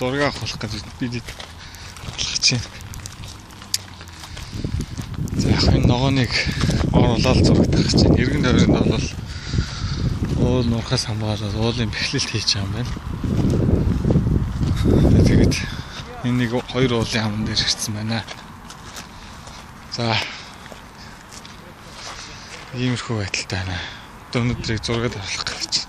зураг авах гэж бид бодлох чинь. За яг энэ ногооныг оруулаад зураг тавих чинь. Иргэн тойронд бол уул нурхаас хамгаалаад уулын бэхлэлт хийж байгаа юм байна. Тэгээд энэ нэг хоёр уулын хамн дээр ирсэн байна. За иймэрхүү байдалтай байна. Өнөөдрийг зураг тавих гэж.